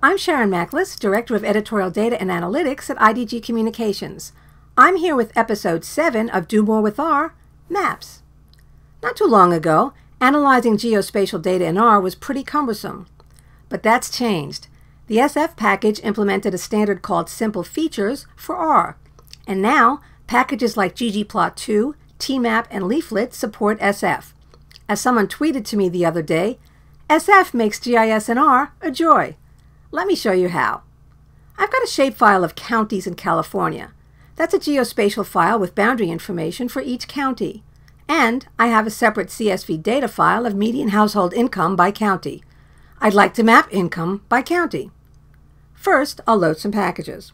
I'm Sharon Mackless, Director of Editorial Data and Analytics at IDG Communications. I'm here with Episode 7 of Do More with R, Maps. Not too long ago, analyzing geospatial data in R was pretty cumbersome. But that's changed. The SF package implemented a standard called Simple Features for R. And now, packages like ggplot2, tmap, and leaflet support SF. As someone tweeted to me the other day, SF makes GIS in R a joy. Let me show you how. I've got a shapefile of counties in California. That's a geospatial file with boundary information for each county. And I have a separate CSV data file of median household income by county. I'd like to map income by county. First, I'll load some packages.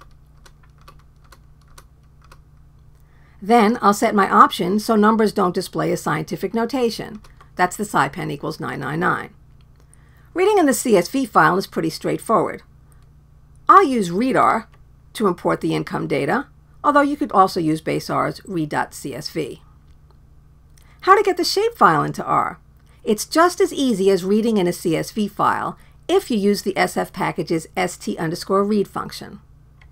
Then I'll set my options so numbers don't display a scientific notation. That's the SciPen equals 999. Reading in the CSV file is pretty straightforward. I'll use readr to import the income data, although you could also use base R's read.csv. How to get the shapefile into R? It's just as easy as reading in a CSV file if you use the SF package's st_read function.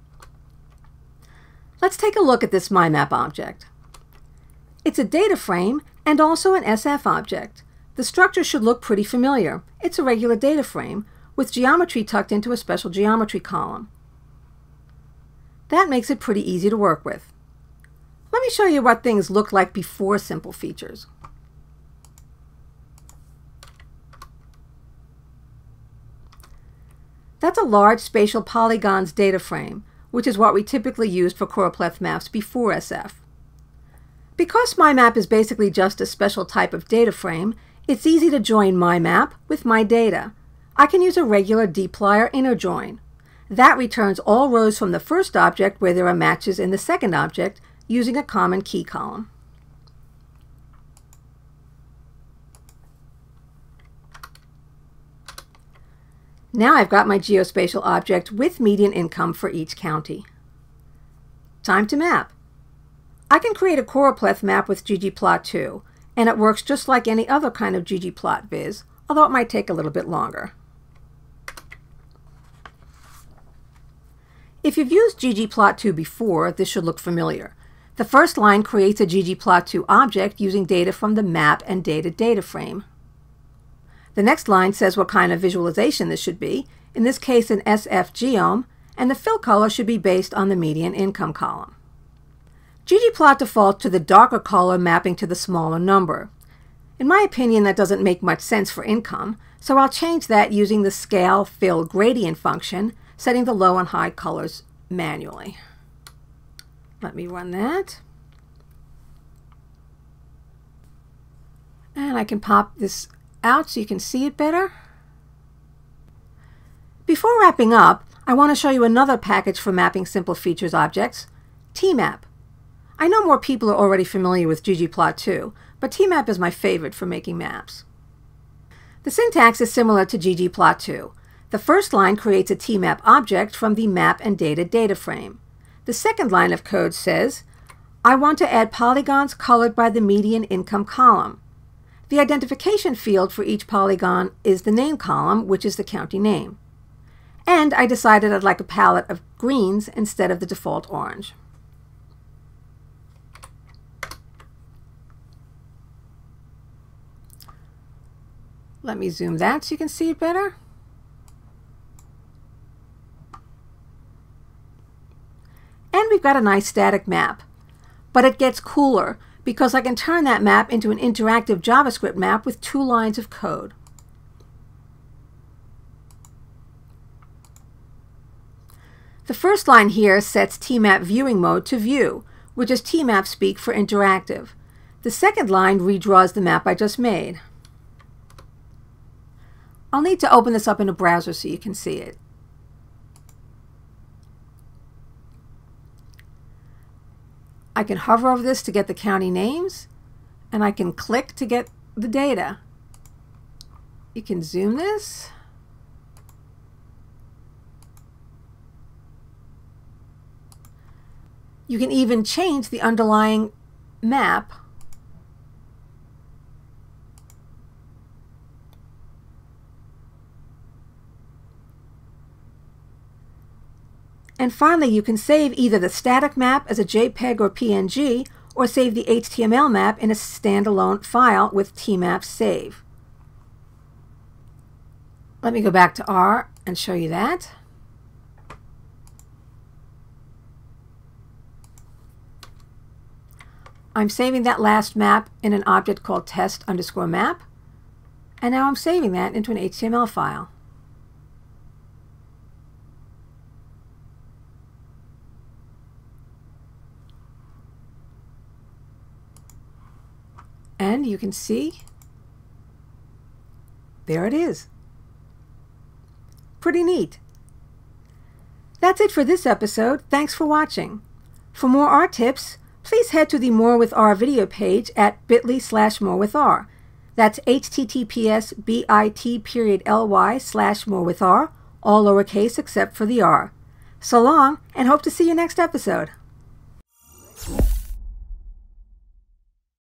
Let's take a look at this MyMap object. It's a data frame and also an SF object. The structure should look pretty familiar. It's a regular data frame with geometry tucked into a special geometry column. That makes it pretty easy to work with. Let me show you what things looked like before Simple Features. That's a large spatial polygons data frame, which is what we typically used for choropleth maps before SF. Because MyMap is basically just a special type of data frame, it's easy to join MyMap with my data. I can use a regular dplyr inner join. That returns all rows from the first object where there are matches in the second object using a common key column. Now I've got my geospatial object with median income for each county. Time to map. I can create a choropleth map with ggplot2, and it works just like any other kind of ggplot viz, although it might take a little bit longer. If you've used ggplot2 before, this should look familiar. The first line creates a ggplot2 object using data from the map and data frame. The next line says what kind of visualization this should be, in this case an SF geom, and the fill color should be based on the median income column. ggplot defaults to the darker color mapping to the smaller number. In my opinion, that doesn't make much sense for income, so I'll change that using the scale fill gradient function, setting the low and high colors manually. Let me run that. And I can pop this out so you can see it better. Before wrapping up, I want to show you another package for mapping simple features objects, tmap. I know more people are already familiar with ggplot2, but tmap is my favorite for making maps. The syntax is similar to ggplot2. The first line creates a tmap object from the map and data frame. The second line of code says, I want to add polygons colored by the median income column. The identification field for each polygon is the name column, which is the county name. And I decided I'd like a palette of greens instead of the default orange. Let me zoom that so you can see it better. And we've got a nice static map. But it gets cooler because I can turn that map into an interactive JavaScript map with 2 lines of code. The first line here sets tmap viewing mode to view, which is tmap speak for interactive. The second line redraws the map I just made. I'll need to open this up in a browser so you can see it. I can hover over this to get the county names, and I can click to get the data. You can zoom this. You can even change the underlying map And finally, you can save either the static map as a JPEG or PNG, or save the HTML map in a standalone file with tmap save. Let me go back to R and show you that. I'm saving that last map in an object called test_map, and now I'm saving that into an HTML file. And you can see, there it is. Pretty neat. That's it for this episode. Thanks for watching. For more R tips, please head to the More with R video page at bit.ly/morewithR. That's https://bit.ly/morewithR, all lowercase except for the R. So long, and hope to see you next episode.